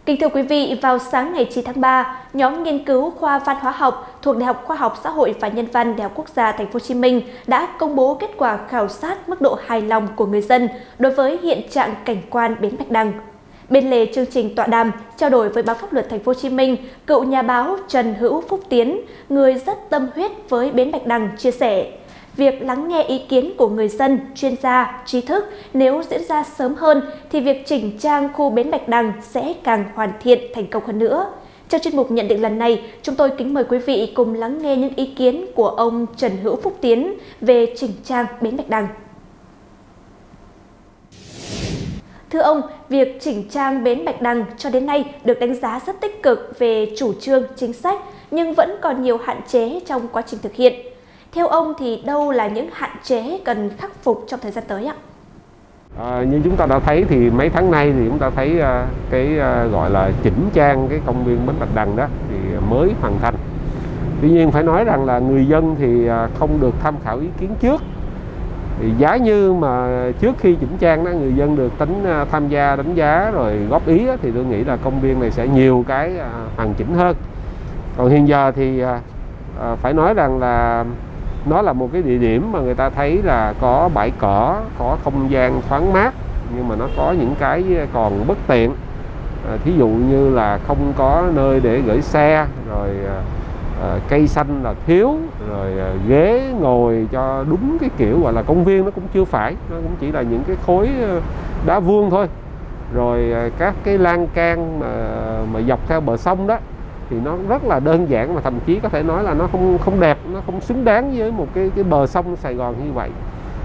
Kính thưa quý vị, vào sáng ngày 9 tháng 3, nhóm nghiên cứu khoa văn hóa học thuộc Đại học Khoa học Xã hội và Nhân văn Đại học Quốc gia Thành phố Hồ Chí Minh đã công bố kết quả khảo sát mức độ hài lòng của người dân đối với hiện trạng cảnh quan bến Bạch Đằng. Bên lề chương trình tọa đàm trao đổi với báo Pháp luật Thành phố Hồ Chí Minh, cựu nhà báo Trần Hữu Phúc Tiến, người rất tâm huyết với bến Bạch Đằng, chia sẻ: việc lắng nghe ý kiến của người dân, chuyên gia, trí thức nếu diễn ra sớm hơn thì việc chỉnh trang khu bến Bạch Đằng sẽ càng hoàn thiện, thành công hơn nữa. Trong chuyên mục nhận định lần này, chúng tôi kính mời quý vị cùng lắng nghe những ý kiến của ông Trần Hữu Phúc Tiến về chỉnh trang bến Bạch Đằng. Thưa ông, việc chỉnh trang bến Bạch Đằng cho đến nay được đánh giá rất tích cực về chủ trương, chính sách, nhưng vẫn còn nhiều hạn chế trong quá trình thực hiện. Theo ông thì đâu là những hạn chế cần khắc phục trong thời gian tới ạ? Như chúng ta đã thấy thì mấy tháng nay thì chúng ta thấy gọi là chỉnh trang cái công viên bến Bạch Đằng đó thì mới hoàn thành. Tuy nhiên phải nói rằng là người dân thì không được tham khảo ý kiến trước. Thì giá như mà trước khi chỉnh trang đó người dân được tham gia đánh giá rồi góp ý đó, thì tôi nghĩ là công viên này sẽ nhiều cái hoàn chỉnh hơn. Còn hiện giờ thì phải nói rằng là nó là một cái địa điểm mà người ta thấy là có bãi cỏ, có không gian thoáng mát, nhưng mà nó có những cái còn bất tiện. Thí dụ như là không có nơi để gửi xe, rồi cây xanh là thiếu, rồi ghế ngồi cho đúng cái kiểu gọi là công viên nó cũng chưa phải, nó cũng chỉ là những cái khối đá vuông thôi. Rồi các cái lan can mà dọc theo bờ sông đó thì nó rất là đơn giản, mà thậm chí có thể nói là nó không đẹp, nó không xứng đáng với một cái bờ sông Sài Gòn như vậy.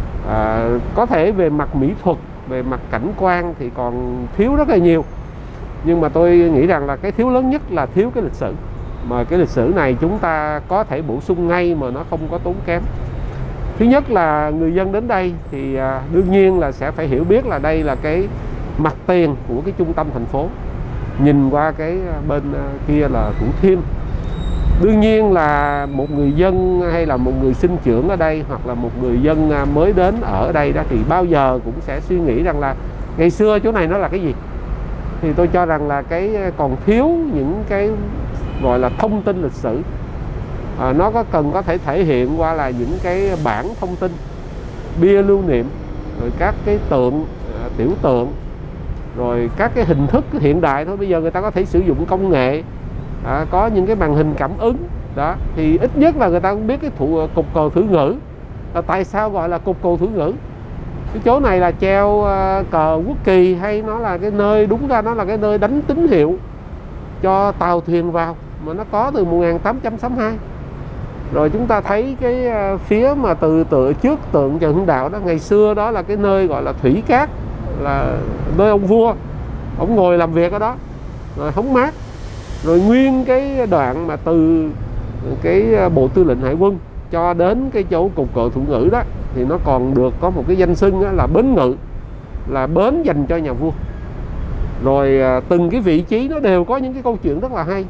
Có thể về mặt mỹ thuật, về mặt cảnh quan thì còn thiếu rất là nhiều, nhưng mà tôi nghĩ rằng là cái thiếu lớn nhất là thiếu cái lịch sử. Mà cái lịch sử này chúng ta có thể bổ sung ngay mà nó không có tốn kém. Thứ nhất là người dân đến đây thì đương nhiên là sẽ phải hiểu biết là đây là cái mặt tiền của cái trung tâm thành phố. Nhìn qua cái bên kia là Thủ Thiêm. Đương nhiên là một người dân hay là một người sinh trưởng ở đây, hoặc là một người dân mới đến ở đây đó, thì bao giờ cũng sẽ suy nghĩ rằng là ngày xưa chỗ này nó là cái gì. Thì tôi cho rằng là cái còn thiếu những cái gọi là thông tin lịch sử. Nó có thể thể hiện qua là những cái bảng thông tin, bia lưu niệm, rồi các cái tượng, tiểu tượng, rồi các cái hình thức hiện đại thôi. Bây giờ người ta có thể sử dụng công nghệ, có những cái màn hình cảm ứng đó, thì ít nhất là người ta cũng biết cái cột cờ thử ngữ. Tại sao gọi là cột cờ thử ngữ? Cái chỗ này là treo cờ quốc kỳ, hay nó là cái nơi, đúng ra nó là cái nơi đánh tín hiệu cho tàu thuyền vào, mà nó có từ 1862. Rồi chúng ta thấy cái phía mà từ trước tượng Trần Hưng Đạo đó, ngày xưa đó là cái nơi gọi là thủy cát, là nơi ông vua ông ngồi làm việc ở đó rồi hóng mát. Rồi nguyên cái đoạn mà từ cái bộ tư lệnh hải quân cho đến cái chỗ cột cờ thủ ngữ đó thì nó còn được có một cái danh xưng là bến ngự, là bến dành cho nhà vua. Rồi từng cái vị trí nó đều có những cái câu chuyện rất là hay.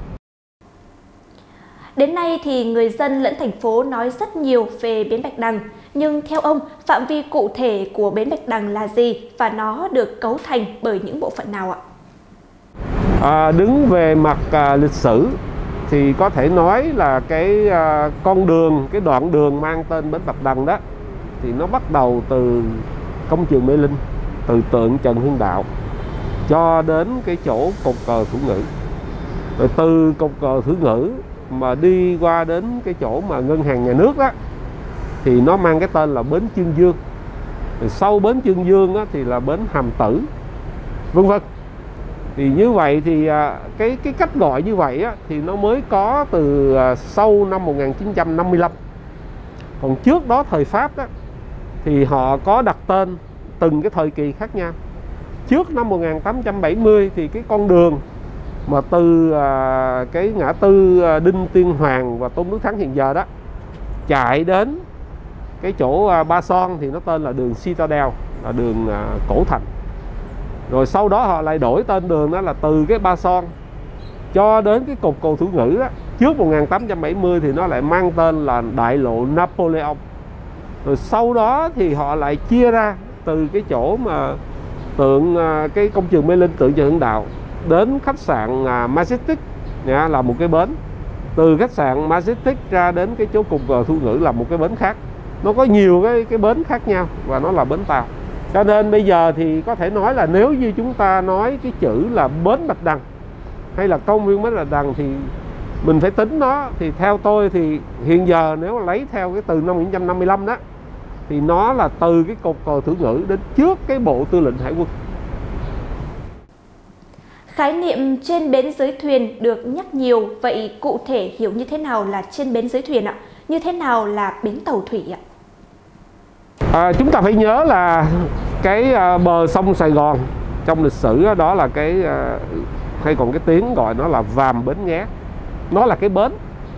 Đến nay thì người dân lẫn thành phố nói rất nhiều về bến Bạch Đằng, nhưng theo ông, phạm vi cụ thể của bến Bạch Đằng là gì và nó được cấu thành bởi những bộ phận nào ạ? Đứng về mặt lịch sử thì có thể nói là cái con đường, cái đoạn đường mang tên bến Bạch Đằng đó thì nó bắt đầu từ công trường Mê Linh, từ tượng Trần Hưng Đạo cho đến cái chỗ cột cờ Thủ Ngữ. Rồi từ cột cờ Thủ Ngữ mà đi qua đến cái chỗ mà ngân hàng nhà nước đó thì nó mang cái tên là bến Chương Dương. Rồi sau bến Chương Dương đó thì là bến Hàm Tử, vân vân. Thì như vậy thì cái cách gọi như vậy á, thì nó mới có từ sau năm 1955. Còn trước đó thời Pháp đó thì họ có đặt tên từng cái thời kỳ khác nhau. Trước năm 1870 thì cái con đường mà từ cái ngã tư Đinh Tiên Hoàng và Tôn Đức Thắng hiện giờ đó chạy đến cái chỗ Ba Son thì nó tên là đường Citadel, là đường Cổ Thành. Rồi sau đó họ lại đổi tên đường đó là từ cái Ba Son cho đến cái cột cờ Thủ Ngữ đó. Trước 1870 thì nó lại mang tên là đại lộ Napoleon. Rồi sau đó thì họ lại chia ra từ cái chỗ mà tượng cái công trường Mê Linh, tượng Trần Hưng Đạo đến khách sạn Majestic là một cái bến, từ khách sạn Majestic ra đến cái chỗ cục cờ Thu Ngữ là một cái bến khác. Nó có nhiều cái bến khác nhau và nó là bến tàu. Cho nên bây giờ thì có thể nói là nếu như chúng ta nói cái chữ là bến Bạch Đằng hay là công viên bến Bạch Đằng thì mình phải tính nó. Thì theo tôi thì hiện giờ nếu lấy theo cái từ năm 1955 đó thì nó là từ cái cột cờ Thủ Ngữ đến trước cái bộ tư lệnh hải quân. Khái niệm trên bến dưới thuyền được nhắc nhiều, vậy cụ thể hiểu như thế nào là trên bến dưới thuyền ạ? Như thế nào là bến tàu thủy ạ? Chúng ta phải nhớ là cái bờ sông Sài Gòn trong lịch sử đó là cái hay còn cái tiếng gọi nó là Vàm Bến Nghé. Nó là cái bến.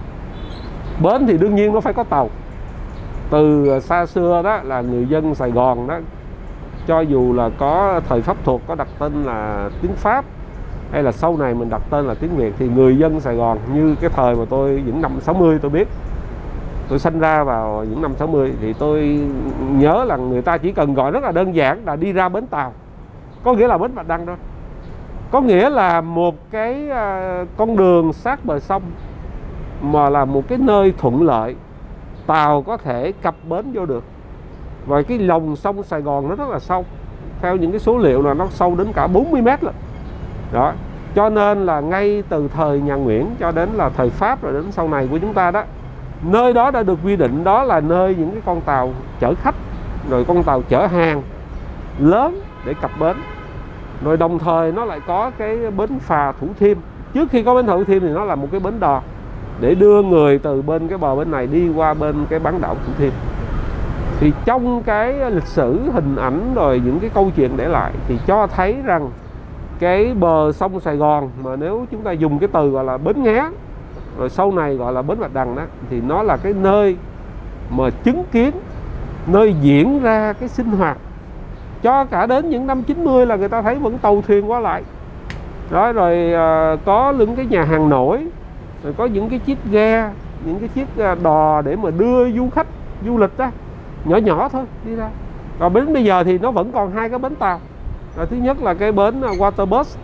Bến thì đương nhiên nó phải có tàu. Từ xa xưa đó là người dân Sài Gòn đó, cho dù là có thời Pháp thuộc có đặt tên là tiếng Pháp hay là sau này mình đặt tên là tiếng Việt, thì người dân Sài Gòn như cái thời mà tôi những năm 60 tôi biết, tôi sinh ra vào những năm 60 thì tôi nhớ là người ta chỉ cần gọi rất là đơn giản là đi ra bến tàu, có nghĩa là bến Bạch Đằng thôi. Có nghĩa là một cái con đường sát bờ sông mà là một cái nơi thuận lợi, tàu có thể cập bến vô được. Và cái lòng sông Sài Gòn nó rất là sâu, theo những cái số liệu là nó sâu đến cả 40 mét lận. Đó, cho nên là ngay từ thời nhà Nguyễn cho đến là thời Pháp rồi đến sau này của chúng ta đó, nơi đó đã được quy định đó là nơi những cái con tàu chở khách rồi con tàu chở hàng lớn để cập bến. Rồi đồng thời nó lại có cái bến phà Thủ Thiêm. Trước khi có bến Thủ Thiêm thì nó là một cái bến đò để đưa người từ bên cái bờ bên này đi qua bên cái bán đảo Thủ Thiêm. Thì trong cái lịch sử hình ảnh rồi những cái câu chuyện để lại thì cho thấy rằng cái bờ sông Sài Gòn mà nếu chúng ta dùng cái từ gọi là bến Nghé rồi sau này gọi là bến Bạch Đằng đó, thì nó là cái nơi mà chứng kiến, nơi diễn ra cái sinh hoạt cho cả đến những năm 90 là người ta thấy vẫn tàu thuyền qua lại đó. Rồi có những cái nhà hàng nổi, rồi có những cái chiếc ghe, những cái chiếc đò để mà đưa du khách du lịch đó, nhỏ nhỏ thôi đi ra. Rồi đến bây giờ thì nó vẫn còn hai cái bến tàu. Thứ nhất là cái bến Waterbus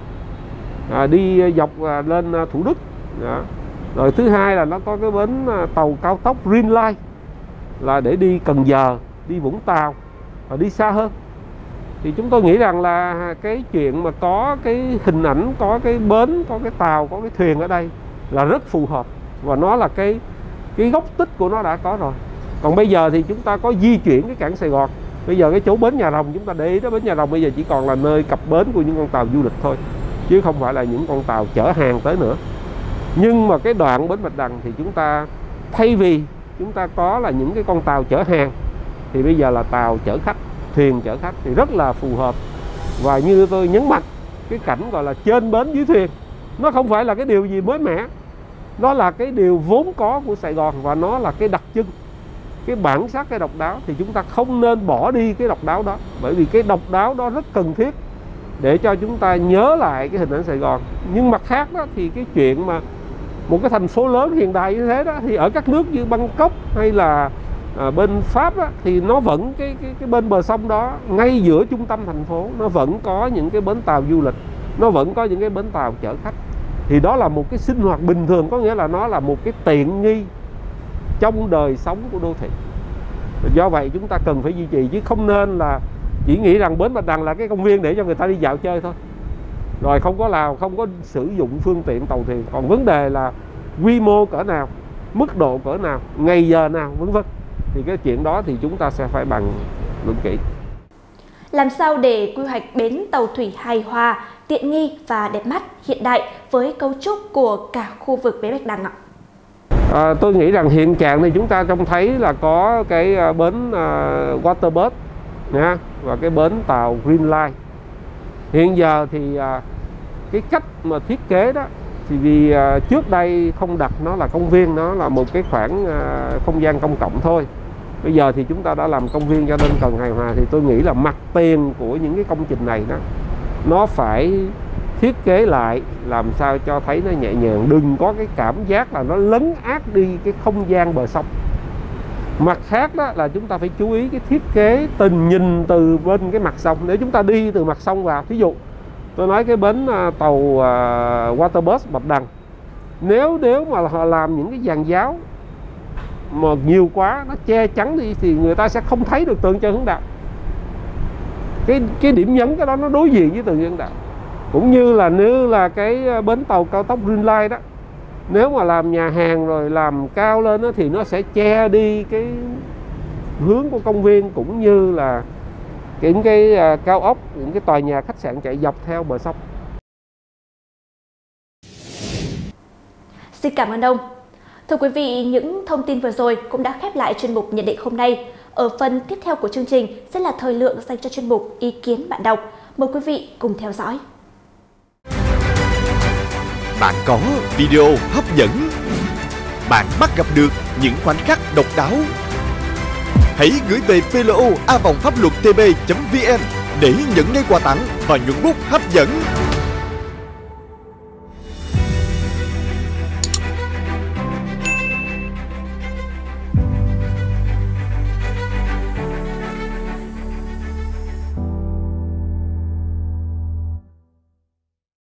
đi dọc lên Thủ Đức đó. Rồi thứ hai là nó có cái bến tàu cao tốc Green Line là để đi Cần Giờ, đi Vũng Tàu và đi xa hơn. Thì chúng tôi nghĩ rằng là cái chuyện mà có cái hình ảnh, có cái bến, có cái tàu, có cái thuyền ở đây là rất phù hợp. Và nó là cái gốc tích của nó đã có rồi. Còn bây giờ thì chúng ta có di chuyển cái cảng Sài Gòn. Bây giờ cái chỗ bến Nhà Rồng chúng ta để ý đó, bến Nhà Rồng bây giờ chỉ còn là nơi cập bến của những con tàu du lịch thôi, chứ không phải là những con tàu chở hàng tới nữa. Nhưng mà cái đoạn bến Bạch Đằng thì chúng ta thay vì chúng ta có là những cái con tàu chở hàng thì bây giờ là tàu chở khách, thuyền chở khách thì rất là phù hợp. Và như tôi nhấn mạnh, cái cảnh gọi là trên bến dưới thuyền nó không phải là cái điều gì mới mẻ, nó là cái điều vốn có của Sài Gòn và nó là cái đặc trưng, cái bản sắc, cái độc đáo. Thì chúng ta không nên bỏ đi cái độc đáo đó, bởi vì cái độc đáo đó rất cần thiết để cho chúng ta nhớ lại cái hình ảnh Sài Gòn. Nhưng mặt khác đó thì cái chuyện mà một cái thành phố lớn hiện đại như thế đó thì ở các nước như Bangkok hay là bên Pháp đó, thì nó vẫn cái bên bờ sông đó, ngay giữa trung tâm thành phố, nó vẫn có những cái bến tàu du lịch, nó vẫn có những cái bến tàu chở khách. Thì đó là một cái sinh hoạt bình thường, có nghĩa là nó là một cái tiện nghi trong đời sống của đô thị. Do vậy chúng ta cần phải duy trì, chứ không nên là chỉ nghĩ rằng bến Bạch Đằng là cái công viên để cho người ta đi dạo chơi thôi, rồi không có sử dụng phương tiện tàu thuyền. Còn vấn đề là quy mô cỡ nào, mức độ cỡ nào, ngày giờ nào, vân vân, thì cái chuyện đó thì chúng ta sẽ phải bàn luận kỹ. Làm sao để quy hoạch bến tàu thủy hài hòa, tiện nghi và đẹp mắt, hiện đại với cấu trúc của cả khu vực bến Bạch Đằng ạ? Tôi nghĩ rằng hiện trạng thì chúng ta trông thấy là có cái bến Waterbus nha, và cái bến tàu Green Line. Hiện giờ thì cái cách mà thiết kế đó thì vì trước đây không đặt nó là công viên, nó là một cái khoảng không gian công cộng thôi. Bây giờ thì chúng ta đã làm công viên cho nên cần hài hòa. Thì tôi nghĩ là mặt tiền của những cái công trình này đó, nó phải thiết kế lại làm sao cho thấy nó nhẹ nhàng, đừng có cái cảm giác là nó lấn át đi cái không gian bờ sông. Mặt khác đó là chúng ta phải chú ý cái thiết kế nhìn từ bên cái mặt sông. Nếu chúng ta đi từ mặt sông vào, thí dụ Tôi nói cái bến tàu Waterbus Bạch Đằng, nếu mà họ làm những cái giàn giáo mà nhiều quá, nó che chắn đi thì người ta sẽ không thấy được tượng Trần Hưng Đạo. Cái điểm nhấn cái đó nó đối diện với tượng Trần Hưng Đạo. Cũng như là cái bến tàu cao tốc Green Line đó, nếu mà làm nhà hàng rồi làm cao lên đó, thì nó sẽ che đi cái hướng của công viên, cũng như là những cái cao ốc, những cái tòa nhà khách sạn chạy dọc theo bờ sông. Xin cảm ơn ông. Thưa quý vị, những thông tin vừa rồi cũng đã khép lại chuyên mục nhận định hôm nay. Ở phần tiếp theo của chương trình sẽ là thời lượng dành cho chuyên mục ý kiến bạn đọc. Mời quý vị cùng theo dõi. Bạn có video hấp dẫn, bạn bắt gặp được những khoảnh khắc độc đáo. Hãy gửi về plo@pháp luật tv.vn để nhận ngay quà tặng và nhuận bút hấp dẫn.